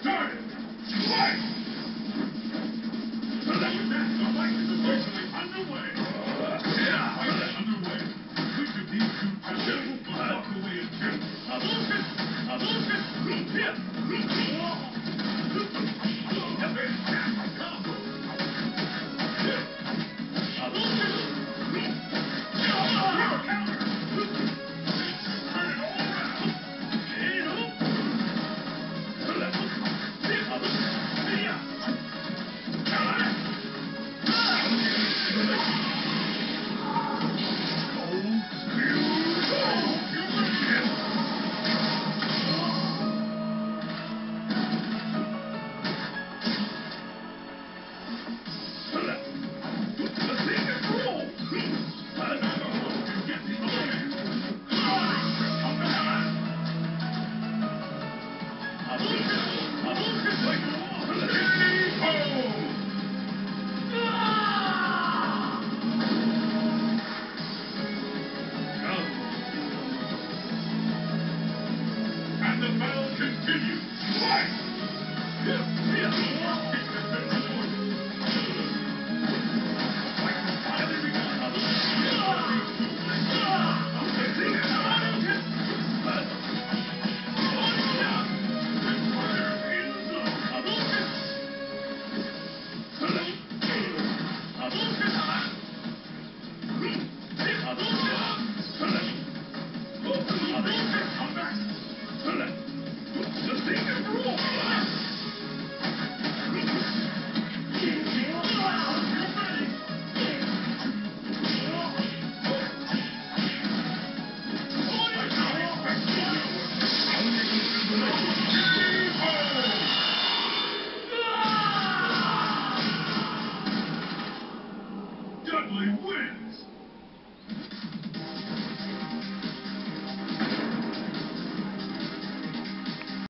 started! Fight! With that, the fight is officially underway! Yeah, fight is underway. Which of these two gentlemen will walk away in two? Hadouken! Hadouken! Hit! Fantastic combo! Hadouken! Counter! Turn it all around! And the battle continues. Fight! Dudley wins!